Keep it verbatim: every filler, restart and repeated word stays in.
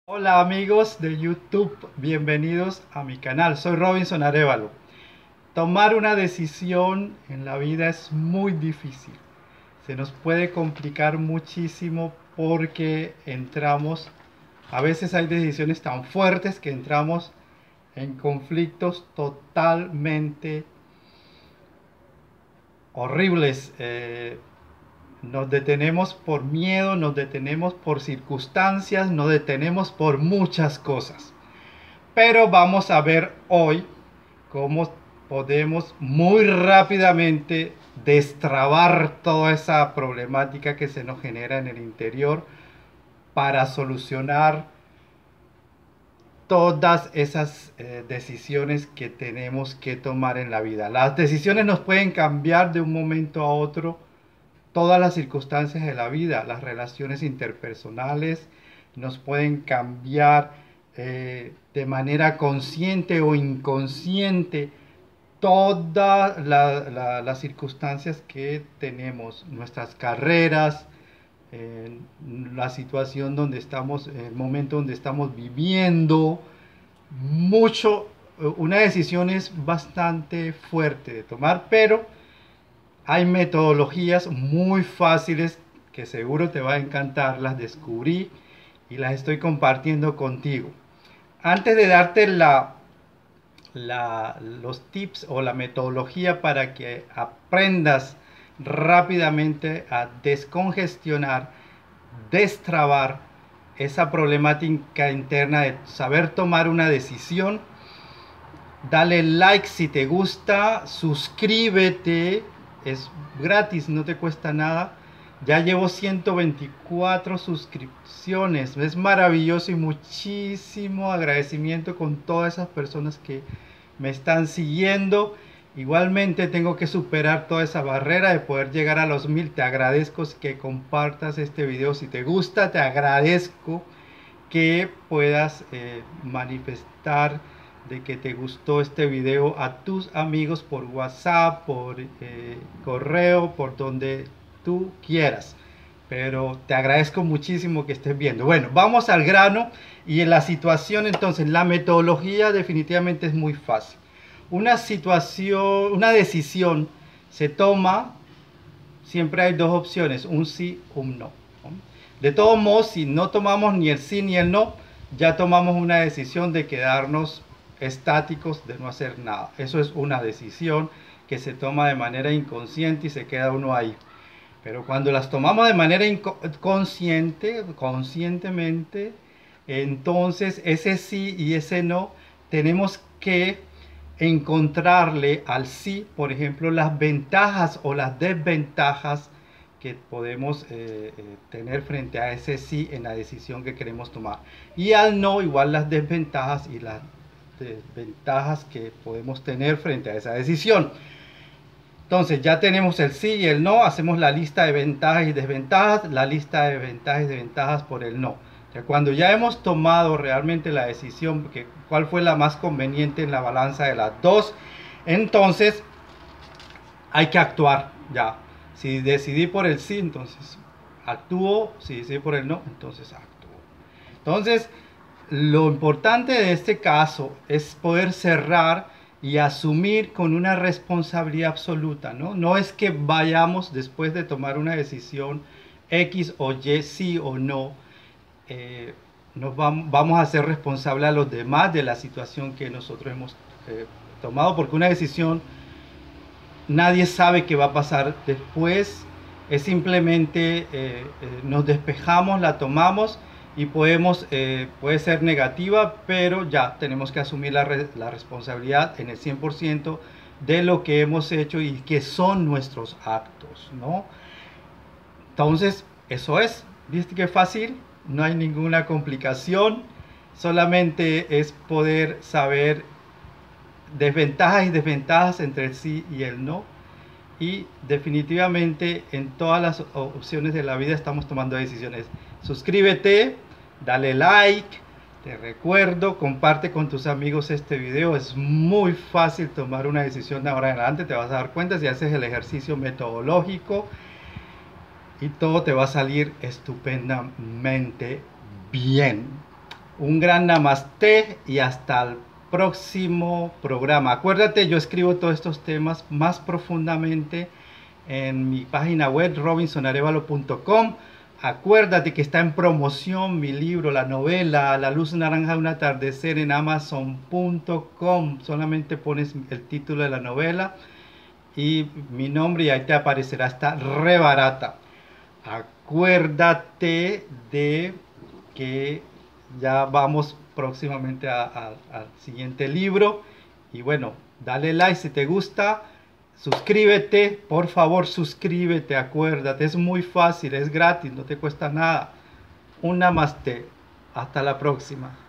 Hola amigos de YouTube, bienvenidos a mi canal. Soy Robinson Arévalo. Tomar una decisión en la vida es muy difícil. Se nos puede complicar muchísimo porque entramos, a veces hay decisiones tan fuertes que entramos en conflictos totalmente horribles. Eh, nos detenemos por miedo, nos detenemos por circunstancias, nos detenemos por muchas cosas. Pero vamos a ver hoy cómo podemos muy rápidamente destrabar toda esa problemática que se nos genera en el interior para solucionar todas esas eh, decisiones que tenemos que tomar en la vida. Las decisiones nos pueden cambiar de un momento a otro todas las circunstancias de la vida, las relaciones interpersonales nos pueden cambiar eh, de manera consciente o inconsciente todas la, la, las circunstancias que tenemos, nuestras carreras, eh, la situación donde estamos, el momento donde estamos viviendo, mucho, una decisión es bastante fuerte de tomar, pero hay metodologías muy fáciles que seguro te va a encantar, las descubrí y las estoy compartiendo contigo. Antes de darte la, la, los tips o la metodología para que aprendas rápidamente a descongestionar, destrabar esa problemática interna de saber tomar una decisión, dale like si te gusta, suscríbete. Es gratis, no te cuesta nada. Ya llevo ciento veinticuatro suscripciones. Es maravilloso y muchísimo agradecimiento con todas esas personas que me están siguiendo. Igualmente tengo que superar toda esa barrera de poder llegar a los mil. Te agradezco que compartas este video. Si te gusta, te agradezco que puedas eh, manifestar de que te gustó este video a tus amigos por WhatsApp, por eh, correo, por donde tú quieras. Pero te agradezco muchísimo que estés viendo. Bueno, vamos al grano y en la situación entonces, la metodología definitivamente es muy fácil. Una situación, una decisión se toma, siempre hay dos opciones, un sí, un no. De todos modos, si no tomamos ni el sí ni el no, ya tomamos una decisión de quedarnos estáticos, de no hacer nada. Eso es una decisión que se toma de manera inconsciente y se queda uno ahí. Pero cuando las tomamos de manera inconsciente, conscientemente, entonces ese sí y ese no tenemos que encontrarle al sí, por ejemplo, las ventajas o las desventajas que podemos eh, eh, tener frente a ese sí en la decisión que queremos tomar. Y al no, igual las desventajas y las desventajas que podemos tener frente a esa decisión. Entonces ya tenemos el sí y el no, hacemos la lista de ventajas y desventajas, la lista de ventajas y desventajas por el no. O sea, cuando ya hemos tomado realmente la decisión, que, cuál fue la más conveniente en la balanza de las dos, entonces hay que actuar ya. Si decidí por el sí, entonces actúo, si decidí por el no, entonces actúo. Entonces, lo importante de este caso es poder cerrar y asumir con una responsabilidad absoluta, ¿no? No es que vayamos después de tomar una decisión X o Y, sí o no, eh, nos vamos, vamos a ser responsables a los demás de la situación que nosotros hemos eh, tomado, porque una decisión nadie sabe qué va a pasar después, es simplemente eh, eh, nos despejamos, la tomamos y podemos, eh, puede ser negativa, pero ya tenemos que asumir la, re, la responsabilidad en el cien por ciento de lo que hemos hecho y que son nuestros actos, ¿no? Entonces, eso es, ¿viste qué fácil? No hay ninguna complicación, solamente es poder saber desventajas y desventajas entre el sí y el no. Y definitivamente en todas las opciones de la vida estamos tomando decisiones. Suscríbete, dale like, te recuerdo, comparte con tus amigos este video. Es muy fácil tomar una decisión de ahora en adelante, te vas a dar cuenta si haces el ejercicio metodológico y todo te va a salir estupendamente bien. Un gran namaste y hasta el próximo programa. Acuérdate, yo escribo todos estos temas más profundamente en mi página web robinson arevalo punto com. Acuérdate que está en promoción mi libro, la novela La luz naranja de un atardecer en amazon punto com. Solamente pones el título de la novela y mi nombre y ahí te aparecerá. Está re barata. Acuérdate de que ya vamos próximamente a- a- al siguiente libro. Y bueno, dale like si te gusta. Suscríbete, por favor, suscríbete, acuérdate, es muy fácil, es gratis, no te cuesta nada. Un namaste, hasta la próxima.